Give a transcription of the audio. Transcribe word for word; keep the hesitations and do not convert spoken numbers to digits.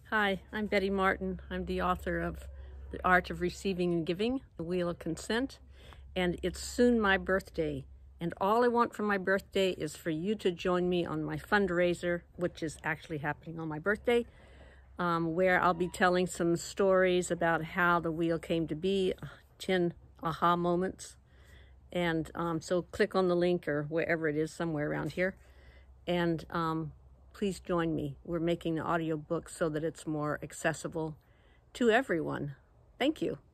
Hi, I'm Betty Martin. I'm the author of The Art of Receiving and Giving, The Wheel of Consent, and it's soon my birthday. And all I want for my birthday is for you to join me on my fundraiser, which is actually happening on my birthday, um, where I'll be telling some stories about how the wheel came to be, ten aha moments. And um, so click on the link or wherever it is, somewhere around here. And um, please join me. We're making the audiobook so that it's more accessible to everyone. Thank you.